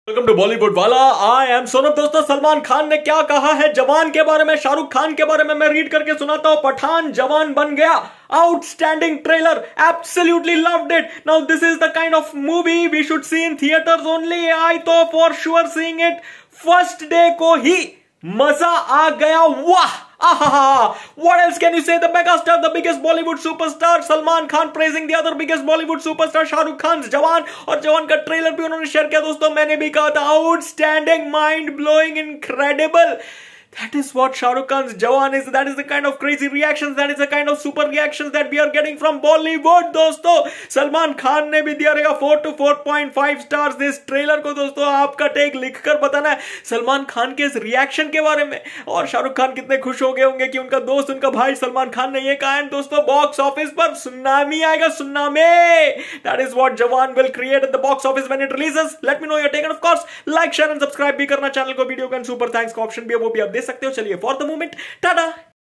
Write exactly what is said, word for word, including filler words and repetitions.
Welcome to Bollywood Wala. I am Sonam. दोस्तों, सलमान खान ने क्या कहा है जवान के बारे में, शाहरुख खान के बारे में मैं रीड करके सुनाता हूं। पठान जवान बन गया, outstanding trailer, absolutely loved it. Now this is the kind of movie we should see in theaters only. I thought for sure seeing it first day को ही मजा आ गया। वाह, आहा, what else can you say? The megastar, the biggest Bollywood superstar Salman Khan praising the other biggest Bollywood superstar Shahrukh Khan's जवान, और जवान का trailer भी उन्होंने शेयर किया। दोस्तों, मैंने भी कहा था outstanding, mind blowing, incredible. That is what Shahrukh Khan's Jawan is. That is the kind of crazy reactions, that is the kind of super reactions that we are getting from Bollywood. दोस्तों, सलमान खान ने भी दिया रहेगा four to four point five stars this trailer को। दोस्तों, आपका take लिखकर बताना है सलमान खान के इस रिएक्शन के बारे में, और शाहरुख खान कितने खुश हो गए होंगे कि उनका दोस्त, उनका भाई सलमान खान ने ये कहा है। दोस्तों, बॉक्स ऑफिस पर सुनामी आएगा, tsunami. That is what Jawan will create at the box office when it releases. Let me know your take, and of course like, share and subscribe भी करना चैनल को। वीडियो का super thanks का option भी है, वो भी आप दे सकते हो। चलिए, फॉर द मोमेंट टाटा।